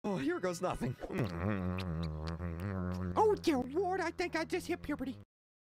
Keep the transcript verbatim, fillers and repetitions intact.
Oh, here goes nothing. Oh dear Lord, I think I just hit puberty.